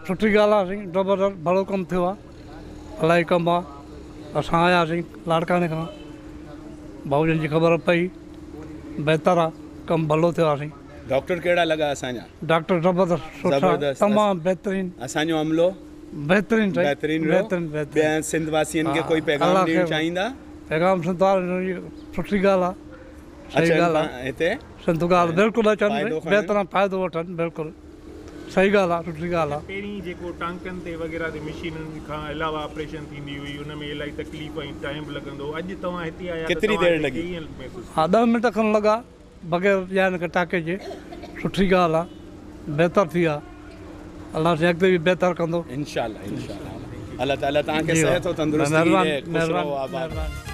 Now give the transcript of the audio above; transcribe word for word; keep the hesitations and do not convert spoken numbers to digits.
सुठी ॻाल्हि आहे साईं, ज़बरदस्त भलो कमु थियो आहे, इलाही कमु आहे। असां आयासीं लाड़काने खां, भाऊजन जी ख़बर पई, बहितर आहे, कमु भलो थियो आहे साईं। डॉक्टर कहिड़ा लॻा असांजा? डॉक्टर ज़बरदस्त सुठा, तमामु बहितरीनु। असांजो अमलो बहितरीनु साईं, बहितरीनु बहितरीनु बहितरीनु। ॿिया सिंध वासियुनि खे कोई पैगाम ॾियणु चाहींदा? पैगाम सिंध वारनि सुठी ॻाल्हि आहे, सही ॻाल्हि आहे। हिते सिंध ॻाल्हि बिल्कुलु अचनि, बहितरु फ़ाइदो वठनि, बिल्कुलु सही ॻाल्हि आहे, सुठी ॻाल्हि आहे। पहिरीं जेको टांकनि ते वग़ैरह ते मशीनुनि खां अलावा ऑपरेशन थींदी हुई, उन में इलाही तकलीफ़ ऐं टाइम लॻंदो। अॼु तव्हां हिते आया केतिरी देरि लॻी? हा, ॾह मिंट खनि लॻा बग़ैर ॼाण के टाके जे। सुठी ॻाल्हि आहे, बहितर थी आहे, अलाह साईं अॻिते बि बहितर कंदो इंशाअल्लाह इंशाअल्लाह। अल्लाह ताला तव्हांखे सिहत ऐं तंदुरुस्ती ॾे, ख़ुशि रहो, आबाद।